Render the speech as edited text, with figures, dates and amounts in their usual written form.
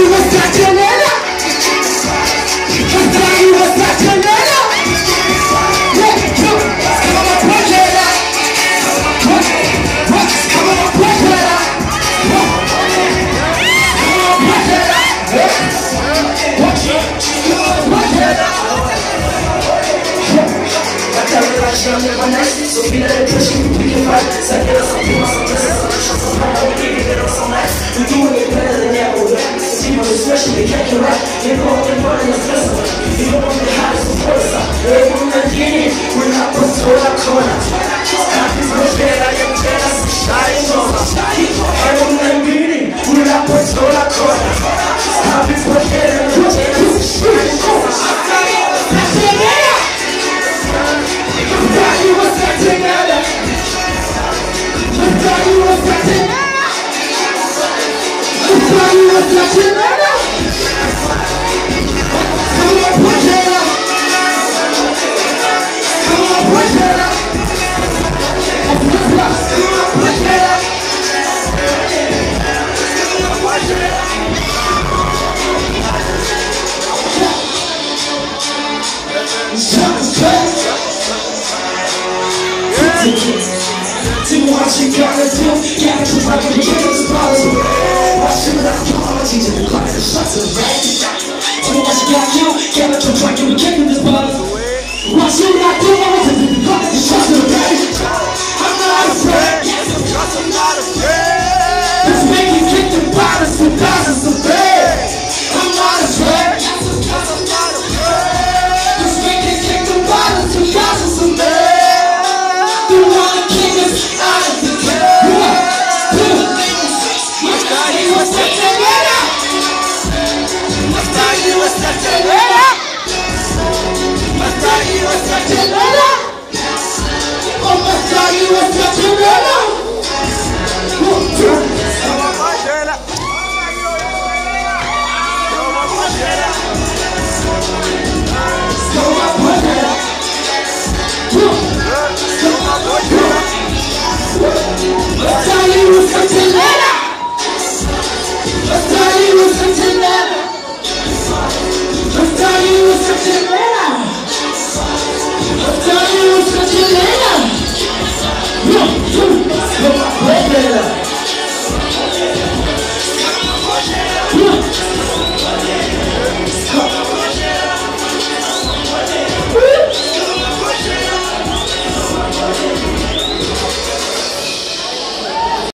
So feel like pushing, we can fight. Second or something, somehow we can get it so nice. We doing it better than ever. People especially can't get right. They're going in front of the festival. You don't want the hottest of course. Everyone in the beginning, we're not supposed to hold our corner. Happy birthday, I am jealous. Everyone in the beginning, we're not supposed to hold our corner. Happy birthday, I am jealous. Do what you gotta do, gotta keep up with the kids' policy. Why should I do all the teachers in the class and shut the right? Do what you gotta do, gotta keep up with the kids' policy. Why should I do all the teachers in the class and shut the right? I'm not afraid, because I'm not afraid. Let's make it kick the bottles for thousands of bed. I'm not afraid, because I'm not afraid. Let's make it kick the bottles for thousands of bed. Later.